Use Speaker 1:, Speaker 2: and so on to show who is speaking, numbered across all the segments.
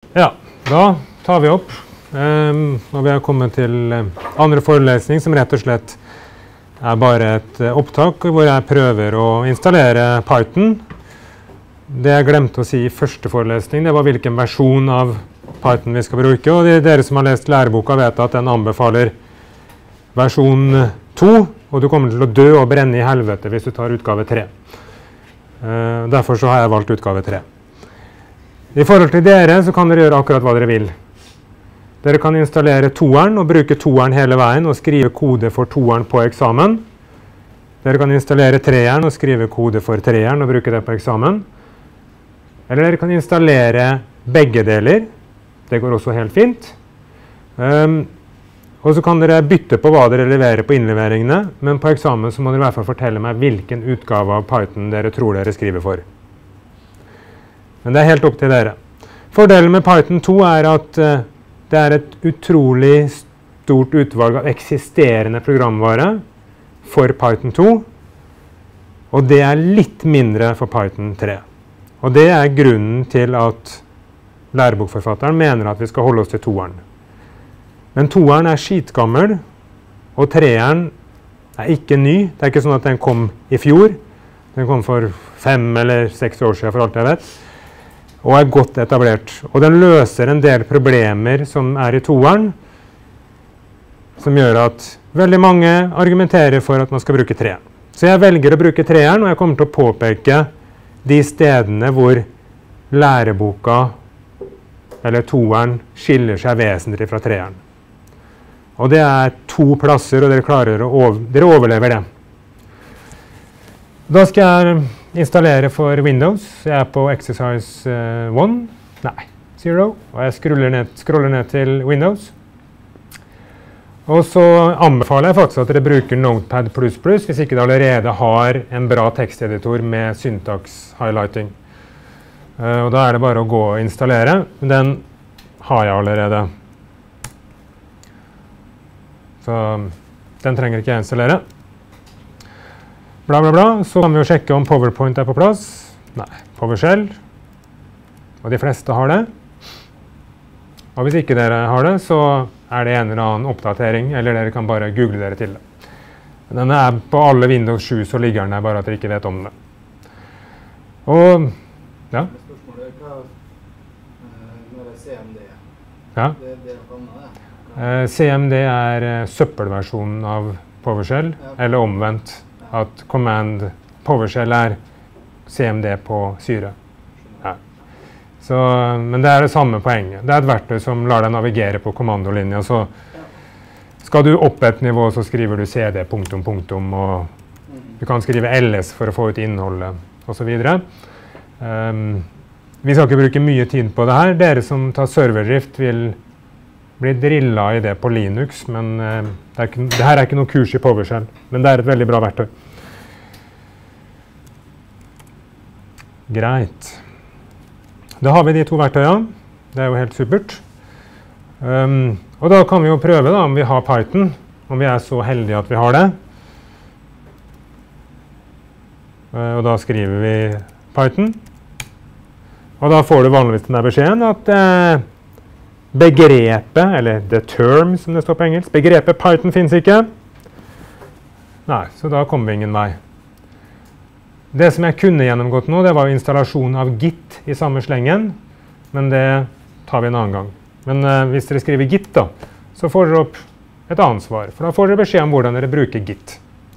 Speaker 1: Ja, da tar vi opp. Og vi har kommet til andre forelesning, som rett og slett er bare et opptak hvor jeg prøver å installere Python. Det jeg glemte å si i første forelesning, det var hvilken versjon av Python vi skal bruke. Og dere som har lest læreboka vet at den anbefaler versjon 2, og du kommer til å dø og brenne i helvete hvis du tar utgave 3. Derfor så har jeg valgt utgave 3. I forhold til dere så kan dere gjøre akkurat hva dere vil. Dere kan installere toeren og bruke toeren hele veien og skrive kode for toeren på eksamen. Dere kan installere treeren og skrive kode for treeren og bruke det på eksamen. Eller dere kan installere begge deler. Det går også helt fint. Og så kan dere bytte på hva dere leverer på innleveringene, men på eksamen så må dere i hvert fall fortelle meg hvilken utgave av Python dere tror dere skriver for. Men det er helt opp til dere. Fordelen med Python 2 er at det er et utrolig stort utvalg av eksisterende programvare for Python 2, og det er litt mindre for Python 3. Og det er grunnen til at lærebokforfatteren mener at vi skal holde oss til toeren. Men toeren er skitgammel, og treeren er ikke ny. Det er ikke sånn at den kom i fjor. Den kom for 5 eller 6 år siden, for alt jeg vet. Og er godt etablert. Og den løser en del problemer som er i toeren, som gjør at veldig mange argumenterer for at man skal bruke treeren. Så jeg velger å bruke treeren, og jeg kommer til å påpeke de stedene hvor læreboka, eller toeren, skiller seg vesentlig fra treeren. Og det er 2 plasser, og dere overlever det. Da skal jeg installere for Windows. Jeg er på Exercise 0, og jeg scroller ned til Windows. Og så anbefaler jeg faktisk at dere bruker Notepad++, hvis ikke dere allerede har en bra teksteditor med syntax highlighting. Og da er det bare å gå og installere. Den har jeg allerede. Så den trenger ikke jeg installere. Bla, bla, bla. Så kan vi jo sjekke om PowerPoint er på plass. Nei, PowerShell. Og de fleste har det. Og hvis ikke dere har det, så er det en eller annen oppdatering, eller dere kan bare google dere til det. Den er på alle Windows 7, så ligger den der, bare at dere ikke vet om det. Og, ja.
Speaker 2: Spørsmålet er hva når det CMD?
Speaker 1: Ja.
Speaker 2: Det er noe annet, det?
Speaker 1: CMD er søppelversjonen av PowerShell, eller omvendt. At command PowerShell er CMD på syre. Ja. Så, men det er det samme poenget. Det er et verktøy som lar deg navigere på kommandolinja. Så skal du opp et nivå, så skriver du CD, punktum, punktum, og du kan skrive LS for å få ut innholdet, og så videre. Vi skal ikke bruke mye tid på det her. Dere som tar serverdrift vil bli drillet i det på Linux, men det her er ikke noe kurs i PowerShell, men det er et veldig bra verktøy. Greit. Da har vi de 2 verktøyene. Det er jo helt supert. Og da kan vi jo prøve da, om vi har Python, om vi er så heldige at vi har det. Og da skriver vi Python. Og da får du vanligvis denne beskjeden at begrepet, eller the term som det står på engelsk, begrepet Python finnes ikke. Nei, så da kommer vi ingen vei. Det som jeg kunne gjennomgått nå, det var jo installasjon av Git i samme slengen, men det tar vi en annen gang. Men hvis dere skriver Git da, så får dere opp et annet svar, for da får dere beskjed om hvordan dere bruker Git.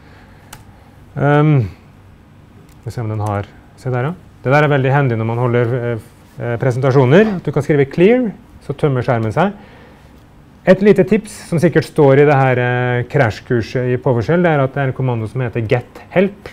Speaker 1: Vi ser om den har, se der ja. Det der er veldig hendig når man holder presentasjoner. Du kan skrive clear, så tømmer skjermen seg. Et lite tips som sikkert står i det her crash-kurset i PowerShell, det er at det er en kommando som heter get help.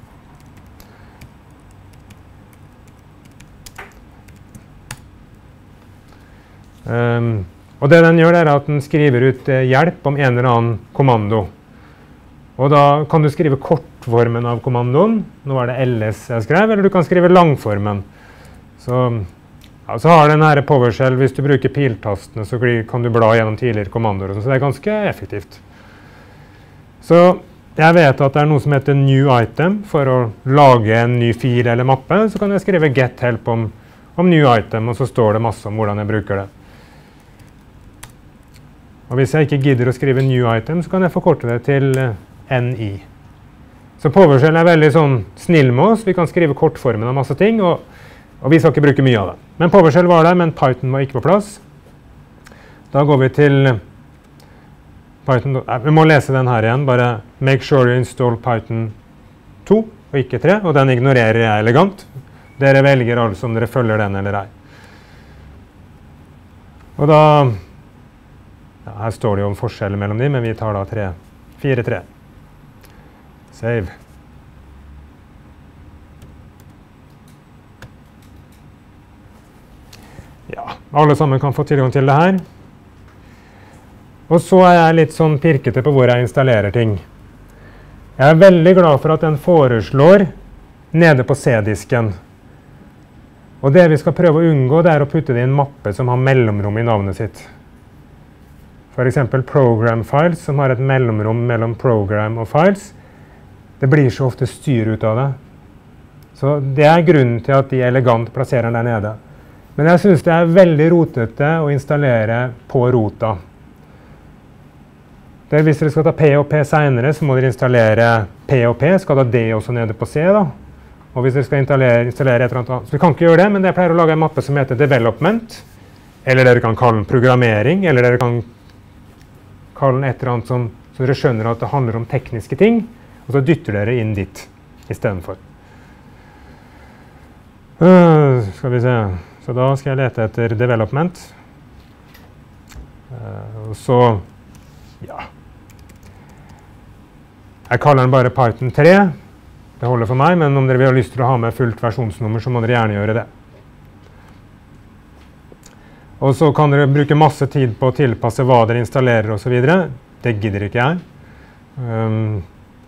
Speaker 1: Og det den gjør er at den skriver ut hjelp om en eller annen kommando. Og da kan du skrive kortformen av kommandoen. Nå er det LS jeg skrev, eller du kan skrive langformen. Så har den her PowerShell, hvis du bruker piltastene, så kan du bla gjennom tidligere kommandoer, så det er ganske effektivt. Så jeg vet at det er noe som heter new item, for å lage en ny fil eller mappe, så kan jeg skrive get help om om new item, og så står det masse om hvordan jeg bruker det. Og hvis jeg ikke gidder å skrive new item, så kan jeg forkorte det til NI. Så PowerShell er veldig sånn snill med oss. Vi kan skrive kortformen av masse ting, og vi skal ikke bruke mye av det. Men PowerShell var der, men Python var ikke på plass. Da går vi til Python. Vi må lese den her igjen. Bare make sure you install Python 2 og ikke 3, og den ignorerer jeg elegant. Dere velger altså om dere følger den eller ei. Og da, ja, her står det jo om forskjeller mellom de, men vi tar da 4-3. Save. Ja, alle sammen kan få tilgang til det her. Og så er jeg litt sånn pirkete på hvor jeg installerer ting. Jeg er veldig glad for at den foreslår nede på C-disken. Og det vi skal prøve å unngå, det er å putte det i en mappe som har mellomrom i navnet sitt. For eksempel program files, som har et mellomrom mellom program og files. Det blir så ofte styr ut av det. Så det er grunnen til at de elegant plasserer den der nede. Men jeg synes det er veldig rotete å installere på rota. Hvis dere skal ta P og P senere, så må dere installere P og P. Skal da D også nede på C da? Og hvis dere skal installere et eller annet. Så vi kan ikke gjøre det, men jeg pleier å lage en mappe som heter development. Eller dere kan kalle den programmering, eller dere kan kalle den et eller annet som, så dere skjønner at det handler om tekniske ting. Og så dytter dere inn dit i stedet for. Skal vi se. Så da skal jeg lete etter development. Og så, ja. Jeg kaller den bare Python 3. Det holder for meg, men om dere vil ha lyst til å ha med fullt versjonsnummer, så må dere gjerne gjøre det. Og så kan dere bruke masse tid på å tilpasse hva dere installerer og så videre. Det gidder ikke jeg.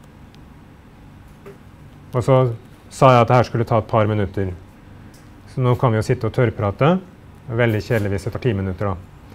Speaker 1: Og så sa jeg at dette skulle ta et par minutter. Så nå kan vi jo sitte og tørrprate. Det er veldig kjedelig hvis det tar 10 minutter da.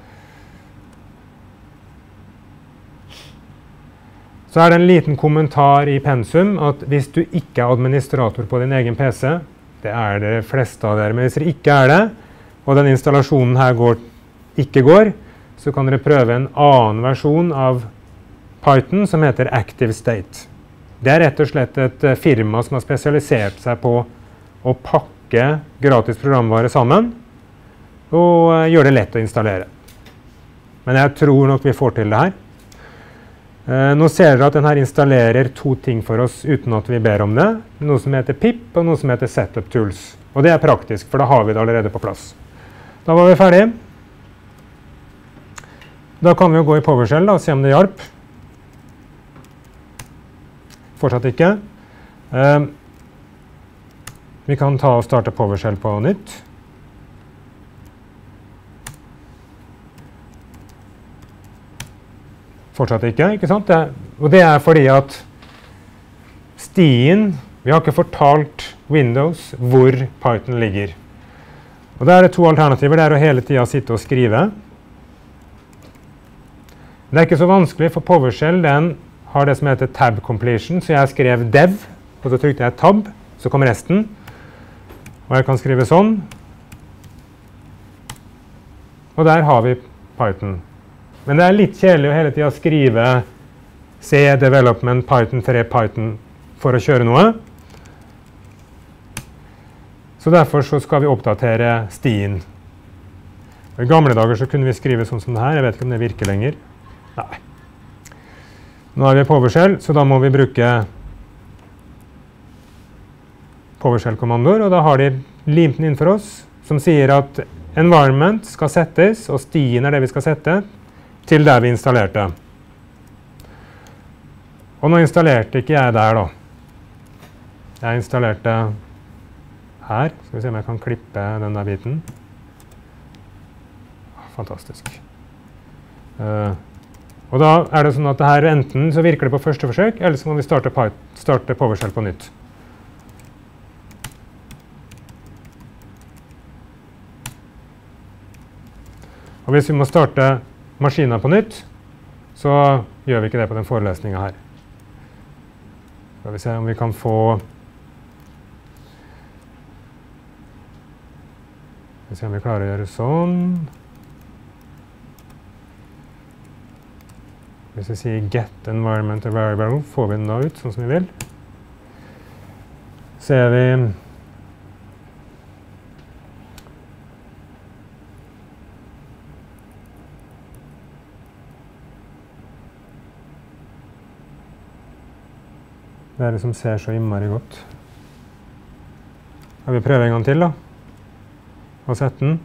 Speaker 1: Så er det en liten kommentar i pensum at hvis du ikke er administrator på din egen PC, det er det fleste av dere, men hvis dere ikke er det, og den installasjonen her ikke går, så kan dere prøve en annen versjon av Python som heter Active State. Det er rett og slett et firma som har spesialisert seg på å pakke gratis programvare sammen og gjøre det lett å installere. Men jeg tror nok vi får til det her. Nå ser dere at den her installerer 2 ting for oss uten at vi ber om det. Noe som heter pip og noe som heter setup tools. Og det er praktisk, for da har vi det allerede på plass. Da var vi ferdige. Da kan vi jo gå i PowerShell og se om det hjelper. Fortsatt ikke. Vi kan ta og starte PowerShell på nytt. Fortsatt ikke sant? Og det er fordi at stien, vi har ikke fortalt Windows hvor Python ligger. Og da er det 2 alternativer, det er å hele tiden sitte og skrive. Det er ikke så vanskelig, for PowerShell den har det som heter tab completion, så jeg skrev dev, og så trykte jeg tab, så kom resten. Og jeg kan skrive sånn. Og der har vi Python. Men det er litt kjedelig å hele tiden skrive C, development, Python 3, Python for å kjøre noe. Så derfor så skal vi oppdatere stien. Og i gamle dager så kunne vi skrive sånn som det her. Jeg vet ikke om det virker lenger. Nei. Nå er vi i PowerShell, så da må vi bruke PowerShell-kommandoer, og da har de limt den inn for oss, som sier at environment skal settes, og stien er det vi skal sette, til der vi installerte. Og nå installerte ikke jeg der da. Jeg installerte her. Skal vi se om jeg kan klippe den der biten. Fantastisk. Og da er det sånn at det her enten så virker det på første forsøk, eller så må vi starte PowerShell på nytt. Og hvis vi må starte maskinen på nytt, så gjør vi ikke det på den forelesningen her. Skal vi se om vi kan få Skal vi se om vi klarer å gjøre sånn. Hvis vi sier get environment variable, får vi den da ut, sånn som vi vil. Ser vi det er det som ser så innmari godt. Vi prøver en gang til da, og sette den.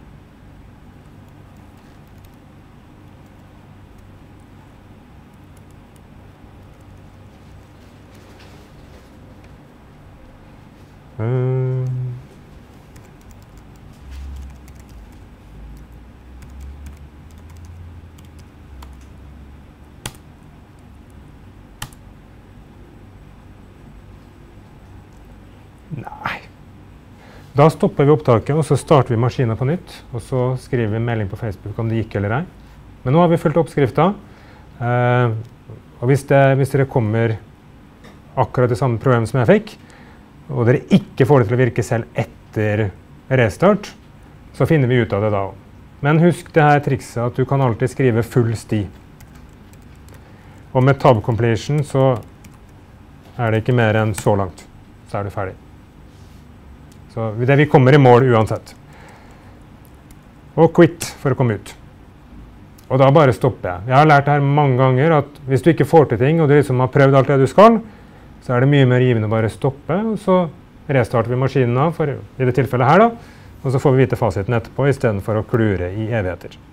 Speaker 1: Nei. Da stopper vi opptaket, og så starter vi maskinen på nytt, og så skriver vi melding på Facebook om det gikk eller ei. Men nå har vi fulgt oppskriften, og hvis dere kommer akkurat det samme problem som jeg fikk, og dere ikke får det til å virke selv etter restart, så finner vi ut av det da. Men husk det her trikset at du kan alltid skrive full sti. Og med tab completion så er det ikke mer enn så langt, så er du ferdig. Så vi kommer i mål uansett. Og quit for å komme ut. Og da bare stopper jeg. Jeg har lært det her mange ganger at hvis du ikke får til ting, og du liksom har prøvd alt det du skal, så er det mye mer givende å bare stoppe, og så restarter vi maskinen av, i det tilfellet her da, og så får vi vite fasiten etterpå, i stedet for å klure i evigheter.